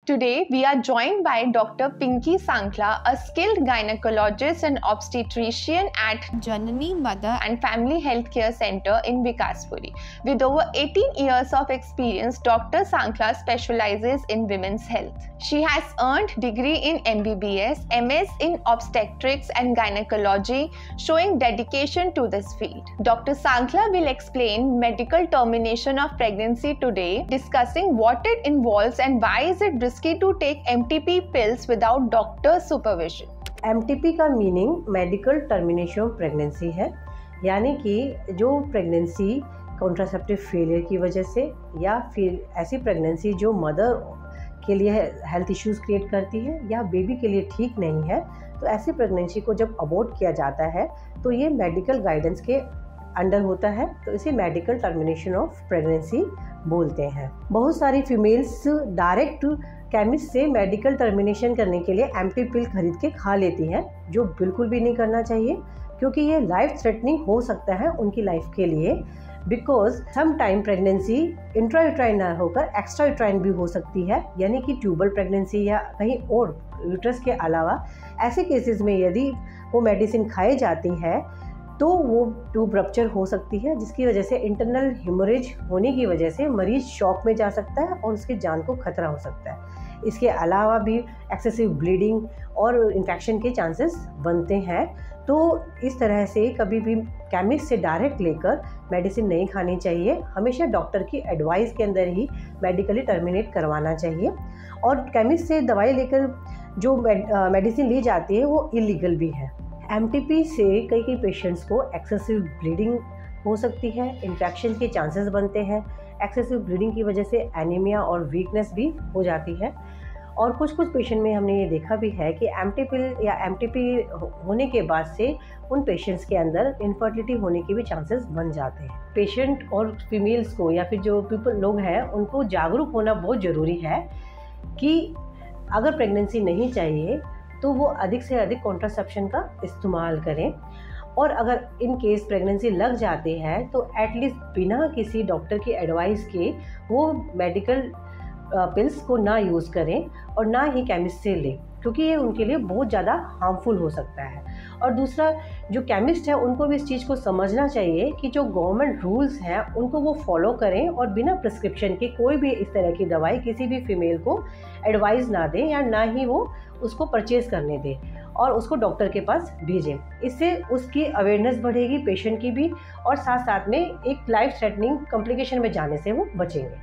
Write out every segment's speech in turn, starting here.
Today, we are joined by Dr. Pinky Sankla, a skilled gynecologist and obstetrician at Janani Mother and Family Healthcare Center in Vikaspuri. With over 18 years of experience, Dr. Sankla specializes in women's health. She has earned degree in MBBS, MS in obstetrics and gynecology, showing dedication to this field. Dr. Sankla will explain medical termination of pregnancy today, discussing what it involves and why is it risky to take MTP pills without doctor supervision. MTP का meaning medical termination of pregnancy है, यानी कि जो pregnancy contraceptive failure की वजह से या फिर ऐसी प्रेगनेंसी जो मदर के लिए हेल्थ इश्यूज़ क्रिएट करती है या बेबी के लिए ठीक नहीं है, तो ऐसी प्रेगनेंसी को जब अबॉर्ट किया जाता है तो ये मेडिकल गाइडेंस के अंडर होता है, तो इसे मेडिकल टर्मिनेशन ऑफ प्रेगनेंसी बोलते हैं। बहुत सारी फीमेल्स डायरेक्ट केमिस्ट से मेडिकल टर्मिनेशन करने के लिए एमटी पिल खरीद के खा लेती हैं, जो बिल्कुल भी नहीं करना चाहिए, क्योंकि ये लाइफ थ्रेटनिंग हो सकता है उनकी लाइफ के लिए। Because some time pregnancy intrauterine ना होकर एक्स्ट्रा यूट्राइन भी हो सकती है, यानी कि ट्यूबल प्रेगनेंसी या कहीं और यूट्रस के अलावा ऐसे केसेस में यदि वो मेडिसिन खाई जाती है तो वो ट्यूब रप्चर हो सकती है, जिसकी वजह से इंटरनल हेमोरेज होने की वजह से मरीज शॉक में जा सकता है और उसकी जान को खतरा हो सकता है। इसके अलावा भी एक्सेसिव ब्लीडिंग और इन्फेक्शन के चांसेस बनते हैं। तो इस तरह से कभी भी केमिस्ट से डायरेक्ट लेकर मेडिसिन नहीं खानी चाहिए, हमेशा डॉक्टर की एडवाइस के अंदर ही मेडिकली टर्मिनेट करवाना चाहिए। और केमिस्ट से दवाई लेकर जो मेडिसिन ली जाती है वो इलीगल भी है। MTP से कई पेशेंट्स को एक्सेसिव ब्लीडिंग हो सकती है, इन्फेक्शन के चांसेस बनते हैं। एक्सेसिव ब्लीडिंग की वजह से एनीमिया और वीकनेस भी हो जाती है। और कुछ पेशेंट में हमने ये देखा भी है कि MTP या MTP होने के बाद से उन पेशेंट्स के अंदर इनफर्टिलिटी होने के भी चांसेस बन जाते हैं। पेशेंट और फीमेल्स को या फिर जो लोग हैं उनको जागरूक होना बहुत ज़रूरी है कि अगर प्रेगनेंसी नहीं चाहिए तो वो अधिक से अधिक कॉन्ट्रासेप्शन का इस्तेमाल करें, और अगर इन केस प्रेगनेंसी लग जाती है तो एटलीस्ट बिना किसी डॉक्टर की एडवाइस के वो मेडिकल पिल्स को ना यूज़ करें और ना ही केमिस्ट से लें, क्योंकि ये उनके लिए बहुत ज़्यादा हार्मफुल हो सकता है। और दूसरा, जो केमिस्ट है उनको भी इस चीज़ को समझना चाहिए कि जो गवर्नमेंट रूल्स हैं उनको वो फॉलो करें और बिना प्रिस्क्रिप्शन के कोई भी इस तरह की दवाई किसी भी फीमेल को एडवाइस ना दें या ना ही वो उसको परचेज़ करने दें और उसको डॉक्टर के पास भेजें। इससे उसकी अवेयरनेस बढ़ेगी पेशेंट की भी, और साथ साथ में एक लाइफ थ्रेटनिंग कॉम्प्लिकेशन में जाने से वो बचेंगे।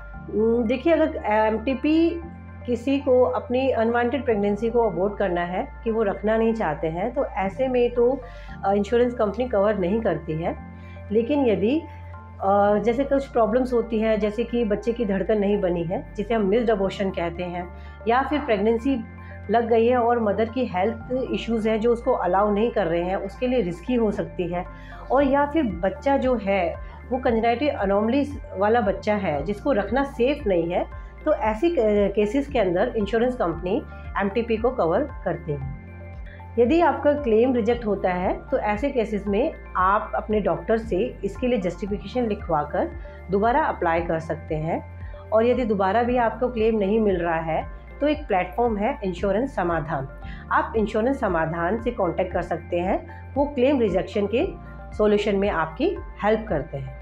देखिए, अगर MTP किसी को अपनी अनवांटेड प्रेगनेंसी को अवॉइड करना है कि वो रखना नहीं चाहते हैं, तो ऐसे में तो इंश्योरेंस कंपनी कवर नहीं करती है। लेकिन यदि जैसे कुछ प्रॉब्लम्स होती है, जैसे कि बच्चे की धड़कन नहीं बनी है, जिसे हम मिस्ड अबॉर्शन कहते हैं, या फिर प्रेगनेंसी लग गई है और मदर की हेल्थ इश्यूज़ हैं जो उसको अलाउ नहीं कर रहे हैं, उसके लिए रिस्की हो सकती है। और या फिर बच्चा जो है वो कंजेनिटल अनोमली वाला बच्चा है जिसको रखना सेफ़ नहीं है, तो ऐसी केसेस के अंदर इंश्योरेंस कंपनी MTP को कवर करती है। यदि आपका क्लेम रिजेक्ट होता है तो ऐसे केसेस में आप अपने डॉक्टर से इसके लिए जस्टिफिकेशन लिखवा कर दोबारा अप्लाई कर सकते हैं। और यदि दोबारा भी आपको क्लेम नहीं मिल रहा है तो एक प्लेटफॉर्म है इंश्योरेंस समाधान। आप इंश्योरेंस समाधान से कांटेक्ट कर सकते हैं, वो क्लेम रिजेक्शन के सॉल्यूशन में आपकी हेल्प करते हैं।